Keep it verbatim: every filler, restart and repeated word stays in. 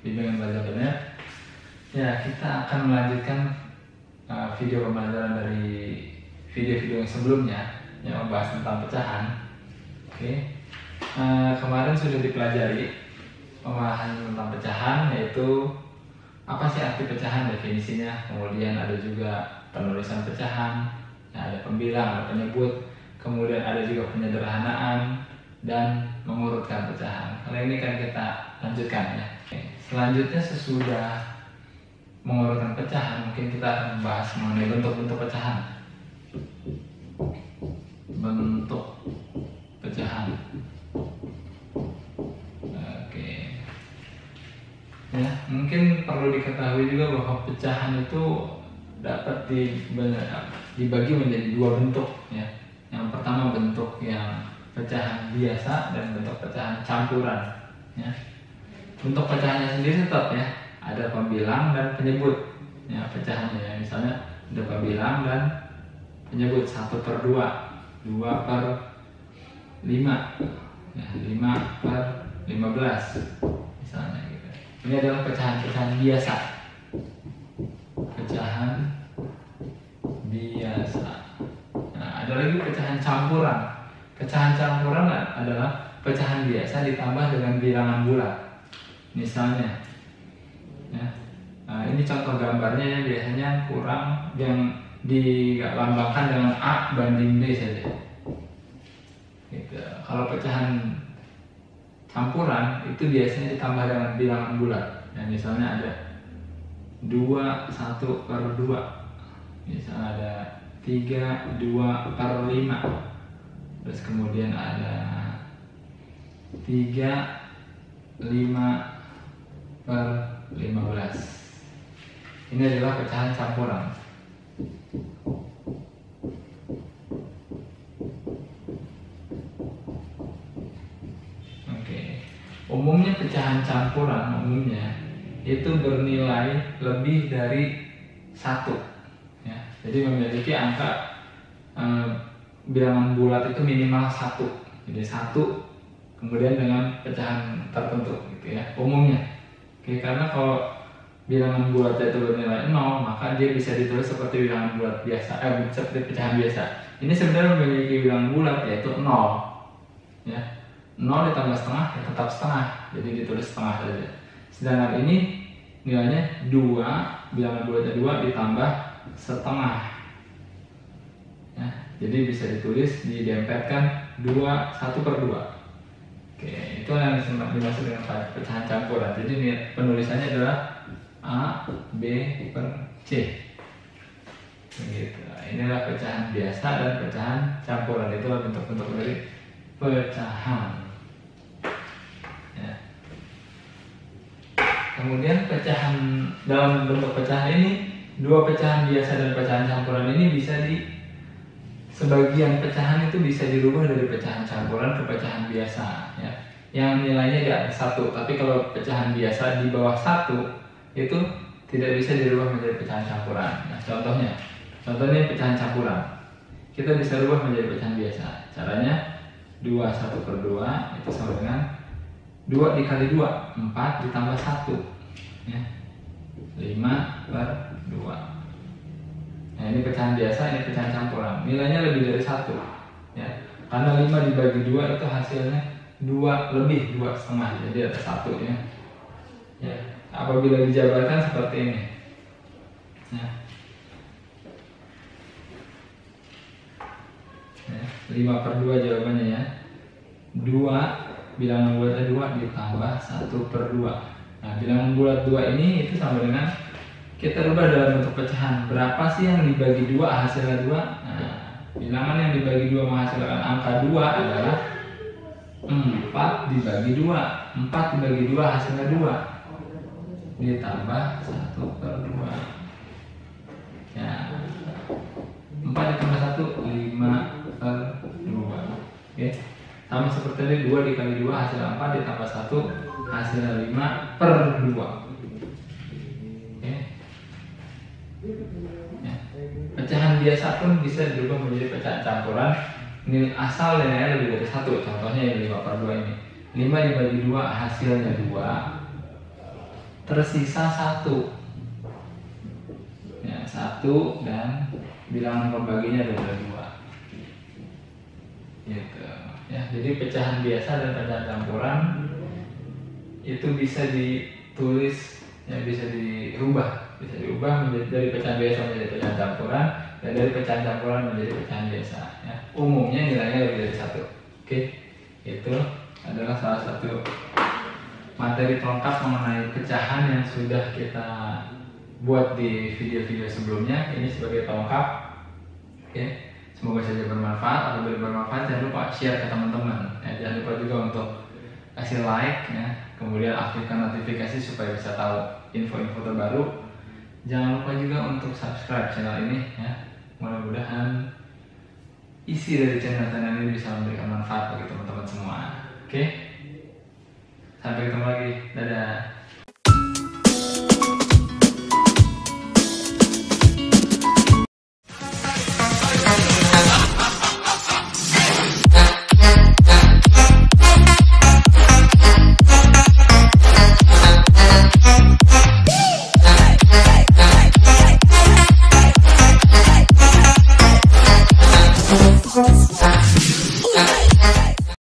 bimbingan pelajarannya. Ya, kita akan melanjutkan uh, video pembelajaran dari video-video yang sebelumnya yang membahas tentang pecahan. Oke, uh, kemarin sudah dipelajari pembahasan tentang pecahan, yaitu apa sih arti pecahan, definisinya, kemudian ada juga penulisan pecahan, ya, ada pembilang, ada penyebut, kemudian ada juga penyederhanaan dan mengurutkan pecahan. Kali ini kan kita lanjutkan ya. Oke. Selanjutnya sesudah mengurutkan pecahan, mungkin kita akan membahas mengenai bentuk-bentuk pecahan. Bentuk pecahan. Oke. Ya, mungkin perlu diketahui juga bahwa pecahan itu dapat dibagi menjadi dua bentuk ya. Yang pertama bentuk yang pecahan biasa dan bentuk pecahan campuran ya. Bentuk pecahannya sendiri tetap ya, ada pembilang dan penyebut ya pecahannya ya. Misalnya ada pembilang dan penyebut satu per dua, dua per lima ya, lima per lima belas misalnya gitu. Ini adalah pecahan-pecahan biasa. Pecahan biasa. Nah, ada lagi pecahan campuran. Pecahan campuran adalah pecahan biasa ditambah dengan bilangan bulat. Misalnya ya, nah ini contoh gambarnya yang biasanya kurang, yang dilambangkan dengan A banding B saja gitu. Kalau pecahan campuran itu biasanya ditambah dengan bilangan bulat. Nah, misalnya ada dua, satu per dua, misalnya ada tiga, dua per lima, terus kemudian ada tiga, lima per lima belas. Ini adalah pecahan campuran. Oke. Umumnya pecahan campuran umumnya itu bernilai lebih dari satu ya. Jadi memiliki angka eh, bilangan bulat itu minimal satu. Jadi satu kemudian dengan pecahan tertentu gitu ya umumnya. Oke, karena kalau bilangan bulat itu bernilai nol, maka dia bisa ditulis seperti bilangan bulat biasa, eh seperti pecahan biasa. Ini sebenarnya memiliki bilangan bulat yaitu nol ya. nol ditambah setengah ya tetap setengah, jadi ditulis setengah saja. Sedangkan ini nilainya dua, bilangan bulatnya dua ditambah setengah ya, jadi bisa ditulis, didempetkan dua, satu per dua. Oke, itu yang dimaksud dengan pecahan campuran. Jadi penulisannya adalah A, B per C. Begitu. Inilah pecahan biasa dan pecahan campuran. Itulah bentuk-bentuk dari pecahan. Ya. Kemudian pecahan, dalam bentuk pecahan ini, dua pecahan biasa dan pecahan campuran ini bisa di sebagian pecahan itu bisa dirubah dari pecahan campuran ke pecahan biasa ya, yang nilainya di atas satu. Tapi kalau pecahan biasa di bawah satu itu tidak bisa dirubah menjadi pecahan campuran. Nah, contohnya, contohnya pecahan campuran kita bisa rubah menjadi pecahan biasa. Caranya dua, satu per dua itu sama dengan dua dikali dua, empat ditambah satu ya, lima per dua. Nah, ini pecahan biasa, ini pecahan campuran. Nilainya lebih dari satu ya. Karena lima dibagi dua itu hasilnya dua lebih, dua setengah. Jadi ada satu ya. Ya, apabila dijabarkan seperti ini. Ya. Ya, lima per dua jawabannya ya. dua, bilangan bulatnya dua ditambah satu per dua. Nah, bilangan bulat dua ini itu sama dengan, kita rubah dalam bentuk pecahan. Berapa sih yang dibagi dua hasilnya dua? Nah, bilangan yang dibagi dua menghasilkan angka dua adalah empat dibagi dua. empat dibagi dua hasilnya dua ditambah satu per dua. Ya. empat ditambah satu, lima per dua. Oke. Sama seperti tadi, dua dikali dua hasilnya empat ditambah satu hasilnya lima per dua. Oke. Ya. Pecahan biasa pun bisa dirubah menjadi pecahan campuran. Ini asal nilainya lebih dari satu. Contohnya yang lima per dua ini. lima dibagi dua hasilnya dua. tersisa satu. Ya, satu dan bilangan pembaginya adalah dua. Gitu. Ya, jadi pecahan biasa dan pecahan campuran itu bisa ditulis, ya bisa dirubah, bisa dirubah menjadi dari pecahan biasa menjadi pecahan campuran dan dari pecahan campuran menjadi pecahan biasa. Ya, umumnya nilainya lebih dari satu. Oke, itu adalah salah satu materi pelengkap mengenai pecahan yang sudah kita buat di video-video sebelumnya. Ini sebagai pelengkap. Oke, semoga saja bermanfaat. Apabila bermanfaat, jangan lupa share ke teman-teman. Ya, jangan lupa juga untuk kasih like, ya, kemudian aktifkan notifikasi supaya bisa tahu info-info terbaru. Jangan lupa juga untuk subscribe channel ini, ya. Mudah-mudahan isi dari channel-channel ini bisa memberikan manfaat bagi teman-teman semua. Oke, sampai ketemu lagi. Dadah.